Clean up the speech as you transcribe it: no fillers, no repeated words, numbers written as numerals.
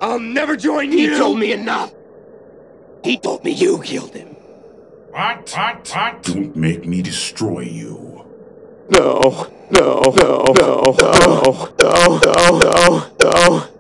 I'll never join you! He told me enough! He told me you killed him! What? Don't make me destroy you. No, no, no, no, no, no, no, no, no.